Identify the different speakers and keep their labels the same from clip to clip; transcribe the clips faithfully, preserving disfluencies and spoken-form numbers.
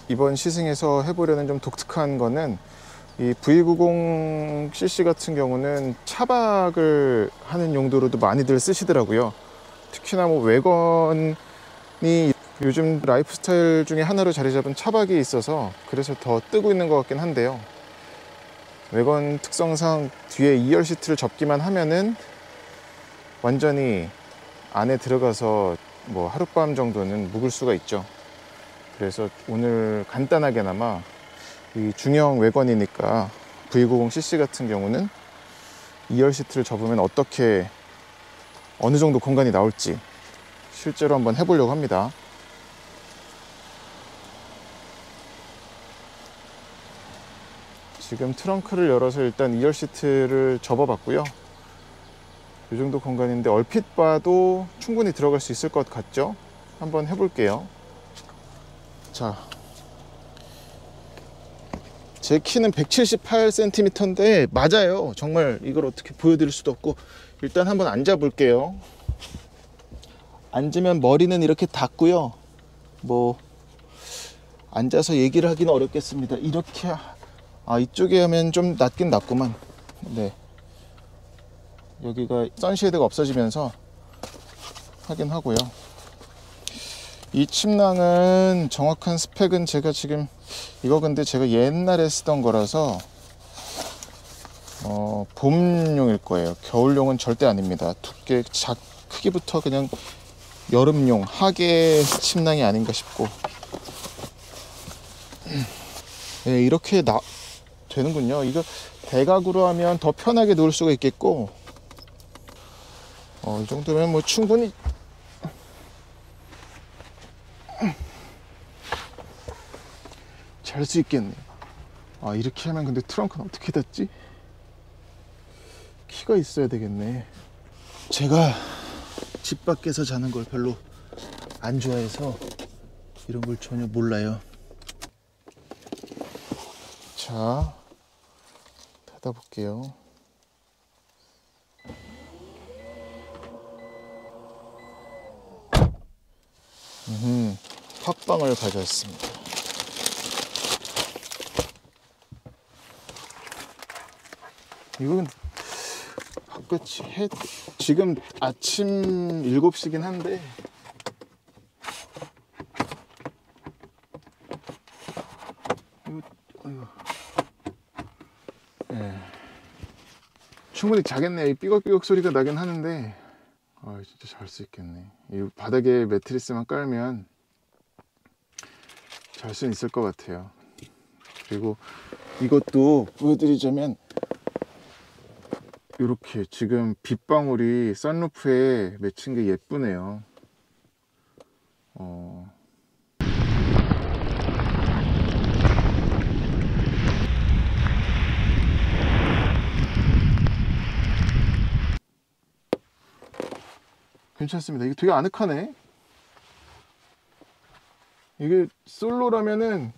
Speaker 1: 이번 시승에서 해보려는 좀 독특한 거는 이 브이 구십 씨씨 같은 경우는 차박을 하는 용도로도 많이들 쓰시더라고요. 특히나 뭐 외건이 요즘 라이프 스타일 중에 하나로 자리 잡은 차박이 있어서 그래서 더 뜨고 있는 것 같긴 한데요. 외건 특성상 뒤에 이 열 시트를 접기만 하면은 완전히 안에 들어가서 뭐 하룻밤 정도는 묵을 수가 있죠. 그래서 오늘 간단하게나마 이 중형 외건이니까 브이 구십 씨씨 같은 경우는 이 열 시트를 접으면 어떻게 어느 정도 공간이 나올지 실제로 한번 해보려고 합니다. 지금 트렁크를 열어서 일단 이 열 시트를 접어봤고요. 이 정도 공간인데 얼핏 봐도 충분히 들어갈 수 있을 것 같죠? 한번 해볼게요. 자, 제 키는 백칠십팔 센티미터인데 맞아요. 정말 이걸 어떻게 보여드릴 수도 없고 일단 한번 앉아 볼게요. 앉으면 머리는 이렇게 닿고요. 뭐 앉아서 얘기를 하기는 어렵겠습니다. 이렇게 아 이쪽에 하면 좀 낮긴 낮구만. 네, 여기가 선쉐이드가 없어지면서 하긴 하고요. 이 침낭은 정확한 스펙은 제가 지금 이거 근데 제가 옛날에 쓰던 거라서 어, 봄용일 거예요. 겨울용은 절대 아닙니다. 두께 작 크기부터 그냥 여름용 하계 침낭이 아닌가 싶고. 네, 이렇게 나 되는군요. 이거 대각으로 하면 더 편하게 누울 수가 있겠고 어, 이 정도면 뭐 충분히 잘 수 있겠네. 아 이렇게 하면 근데 트렁크는 어떻게 닫지? 키가 있어야 되겠네. 제가 집 밖에서 자는 걸 별로 안 좋아해서 이런 걸 전혀 몰라요. 자, 닫아볼게요. 음, 팟빵을 가져왔습니다. 이건 바깥이 해 지금 아침 일곱 시긴 한데 이거, 이거. 네. 충분히 자겠네. 이 삐걱삐걱 소리가 나긴 하는데 아 진짜 잘 수 있겠네. 이 바닥에 매트리스만 깔면 잘 수 있을 것 같아요. 그리고 이것도 보여드리자면 이렇게 지금 빗방울이 선루프에 맺힌 게 예쁘네요. 어... 괜찮습니다. 이게 되게 아늑하네. 이게 솔로라면은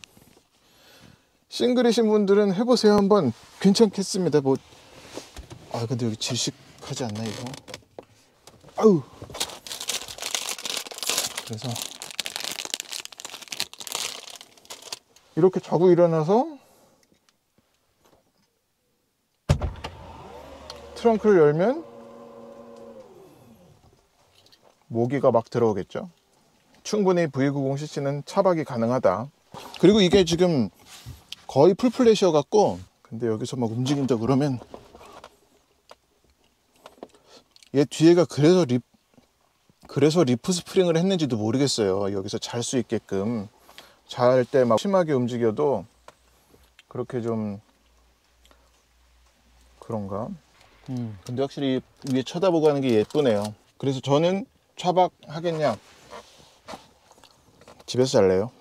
Speaker 1: 싱글이신 분들은 해보세요. 한번 괜찮겠습니다. 뭐 아 근데 여기 질식하지 않나 이거? 아우. 그래서 이렇게 자고 일어나서 트렁크를 열면 모기가 막 들어오겠죠. 충분히 브이 구십 씨씨는 차박이 가능하다. 그리고 이게 지금 거의 풀플랫이어 갖고 근데 여기서 막 움직인다 그러면 얘 뒤에가 그래서 립 그래서 리프 스프링을 했는지도 모르겠어요. 여기서 잘 수 있게끔 잘 때 막 심하게 움직여도 그렇게 좀 그런가. 음 근데 확실히 위에 쳐다보고 하는 게 예쁘네요. 그래서 저는 차박 하겠냐 집에서 잘래요.